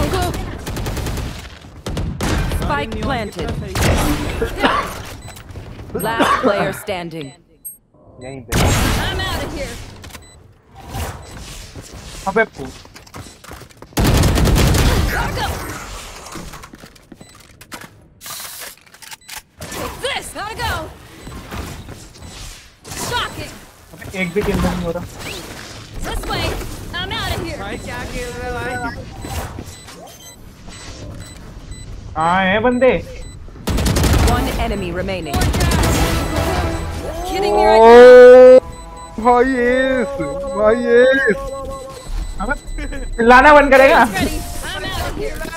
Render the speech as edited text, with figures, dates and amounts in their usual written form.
Spike planted. Last player standing. यहीं पे I'm out of here. अबे Gotta go. Take this. Gotta go. Shocking. एक भी किल नहीं हो रहा This way. I'm out of here. भाई क्या खेल रहे हैं भाई? हाँ है बंदे One enemy remaining. Kidding me right भाई अबे चिल्लाना बंद करेगा now? Ready. I'm out of here.